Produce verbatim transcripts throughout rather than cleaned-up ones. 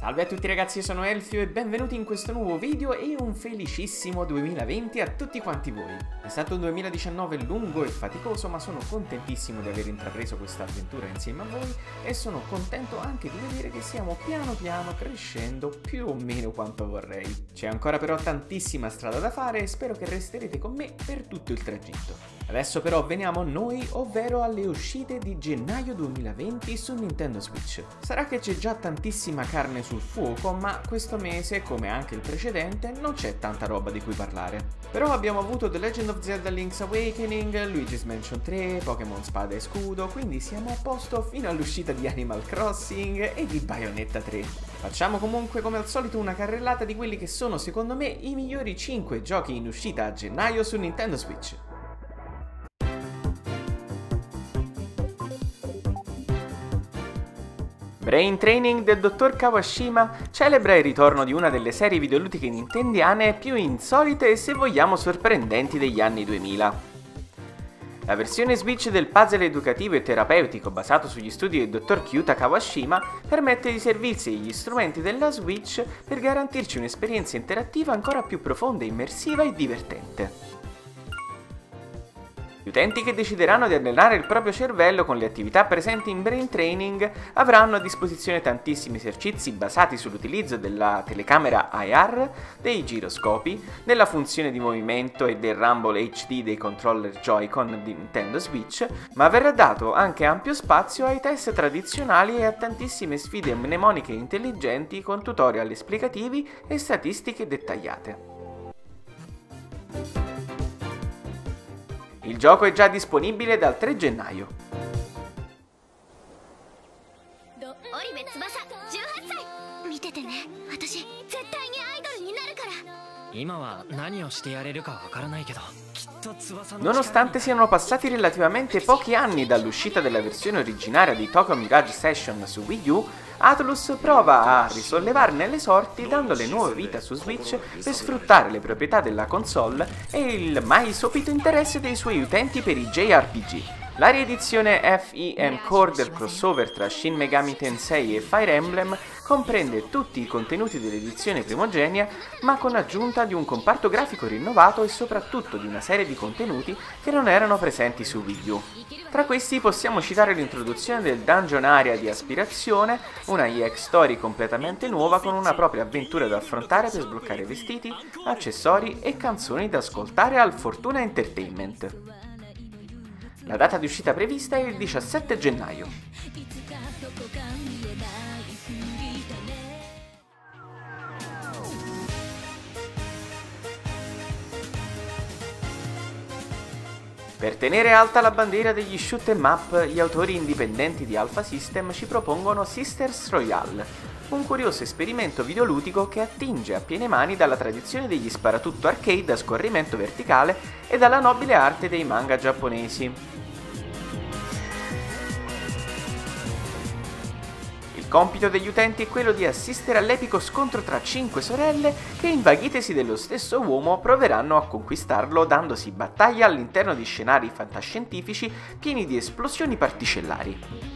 Salve a tutti ragazzi, io sono Elfio e benvenuti in questo nuovo video e un felicissimo duemilaventi a tutti quanti voi. È stato un duemiladiciannove lungo e faticoso, ma sono contentissimo di aver intrapreso questa avventura insieme a voi e sono contento anche di vedere che stiamo piano piano crescendo più o meno quanto vorrei. C'è ancora però tantissima strada da fare e spero che resterete con me per tutto il tragitto. Adesso però veniamo a noi, ovvero alle uscite di gennaio duemilaventi su Nintendo Switch. Sarà che c'è già tantissima carne sul fuoco, ma questo mese, come anche il precedente, non c'è tanta roba di cui parlare. Però abbiamo avuto The Legend of Zelda Link's Awakening, Luigi's Mansion tre, Pokémon Spada e Scudo, quindi siamo a posto fino all'uscita di Animal Crossing e di Bayonetta tre. Facciamo comunque come al solito una carrellata di quelli che sono secondo me i migliori cinque giochi in uscita a gennaio su Nintendo Switch. Brain Training del dottor Kawashima celebra il ritorno di una delle serie videoludiche nintendiane più insolite e, se vogliamo, sorprendenti degli anni duemila. La versione Switch del puzzle educativo e terapeutico basato sugli studi del dottor Kyuta Kawashima permette di servirsi degli strumenti della Switch per garantirci un'esperienza interattiva ancora più profonda, immersiva e divertente. Gli utenti che decideranno di allenare il proprio cervello con le attività presenti in Brain Training avranno a disposizione tantissimi esercizi basati sull'utilizzo della telecamera I R, dei giroscopi, della funzione di movimento e del Rumble H D dei controller Joy-Con di Nintendo Switch, ma verrà dato anche ampio spazio ai test tradizionali e a tantissime sfide mnemoniche intelligenti con tutorial esplicativi e statistiche dettagliate. Il gioco è già disponibile dal tre gennaio. Nonostante siano passati relativamente pochi anni dall'uscita della versione originaria di Tokyo Mirage Session su Wii U, Atlus prova a risollevarne le sorti dandole nuova vita su Switch per sfruttare le proprietà della console e il mai sopito interesse dei suoi utenti per i J R P G. La riedizione F E M Core del crossover tra Shin Megami Tensei e Fire Emblem comprende tutti i contenuti dell'edizione primogenia, ma con aggiunta di un comparto grafico rinnovato e soprattutto di una serie di contenuti che non erano presenti su Wii U. Tra questi possiamo citare l'introduzione del Dungeon Area di aspirazione, una E X Story completamente nuova con una propria avventura da affrontare per sbloccare vestiti, accessori e canzoni da ascoltare al Fortuna Entertainment. La data di uscita prevista è il diciassette gennaio. Per tenere alta la bandiera degli shoot 'em up, gli autori indipendenti di Alpha System ci propongono Sisters Royale, un curioso esperimento videoludico che attinge a piene mani dalla tradizione degli sparatutto arcade a scorrimento verticale e dalla nobile arte dei manga giapponesi. Il compito degli utenti è quello di assistere all'epico scontro tra cinque sorelle che, invaghitesi dello stesso uomo, proveranno a conquistarlo dandosi battaglia all'interno di scenari fantascientifici pieni di esplosioni particellari.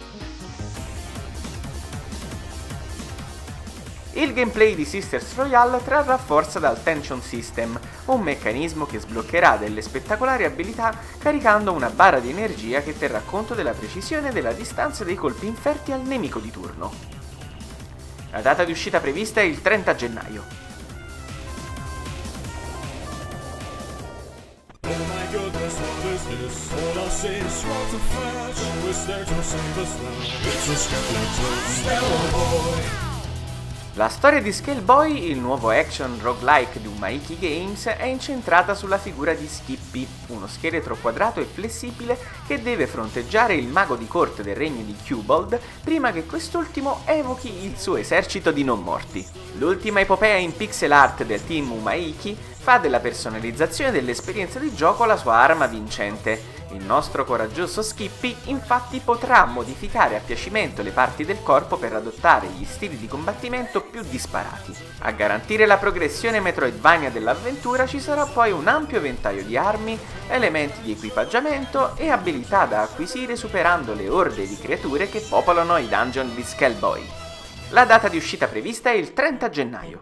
Il gameplay di Sisters Royale trarrà forza dal Tension System, un meccanismo che sbloccherà delle spettacolari abilità caricando una barra di energia che terrà conto della precisione e della distanza dei colpi inferti al nemico di turno. La data di uscita prevista è il trenta gennaio. La storia di Scale Boy, il nuovo action roguelike di Umaiki Games, è incentrata sulla figura di Skippy, uno scheletro quadrato e flessibile che deve fronteggiare il mago di corte del regno di Cubold prima che quest'ultimo evochi il suo esercito di non morti. L'ultima epopea in pixel art del team Umaiki fa della personalizzazione dell'esperienza di gioco la sua arma vincente. Il nostro coraggioso Skippy infatti potrà modificare a piacimento le parti del corpo per adottare gli stili di combattimento più disparati. A garantire la progressione Metroidvania dell'avventura ci sarà poi un ampio ventaglio di armi, elementi di equipaggiamento e abilità da acquisire superando le orde di creature che popolano i dungeon di Scale Boy. La data di uscita prevista è il trenta gennaio.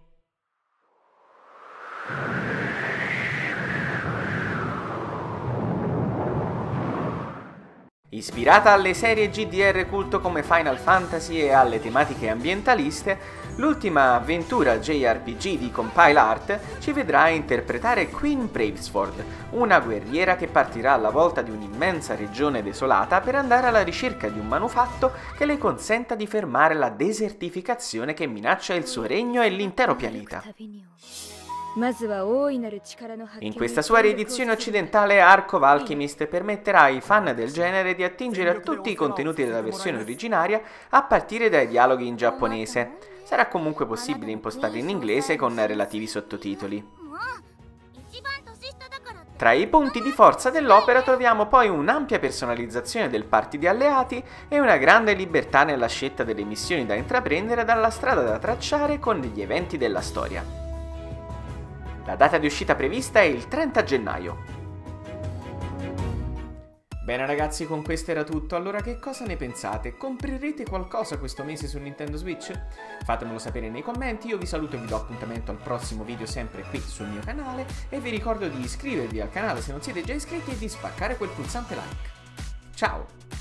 Ispirata alle serie G D R culto come Final Fantasy e alle tematiche ambientaliste, l'ultima avventura J R P G di Compile Art ci vedrà interpretare Queen Bravesword, una guerriera che partirà alla volta di un'immensa regione desolata per andare alla ricerca di un manufatto che le consenta di fermare la desertificazione che minaccia il suo regno e l'intero pianeta. In questa sua riedizione occidentale, Ark of Alchemist permetterà ai fan del genere di attingere a tutti i contenuti della versione originaria a partire dai dialoghi in giapponese. Sarà comunque possibile impostarli in inglese con relativi sottotitoli. Tra i punti di forza dell'opera troviamo poi un'ampia personalizzazione del party di alleati e una grande libertà nella scelta delle missioni da intraprendere e dalla strada da tracciare con gli eventi della storia. La data di uscita prevista è il trenta gennaio. Bene ragazzi, con questo era tutto. Allora che cosa ne pensate? Comprerete qualcosa questo mese su Nintendo Switch? Fatemelo sapere nei commenti, io vi saluto e vi do appuntamento al prossimo video sempre qui sul mio canale e vi ricordo di iscrivervi al canale se non siete già iscritti e di spaccare quel pulsante like. Ciao!